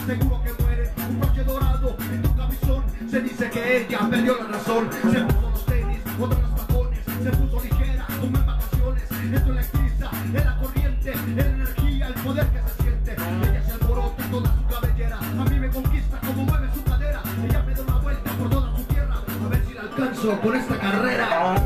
seguro que muere. Un broche dorado en tu camisón. Se dice que ella perdió la razón. Se puso los tenis, otros los tacones. Se puso ligera, como en vacaciones. Esto electriza, es la corriente, es la energía, el poder que se siente. Ella se alborota toda su cabellera. A mí me conquista como mueve su cadera. Ella me da una vuelta por toda su tierra. A ver si la alcanzo con esta carrera.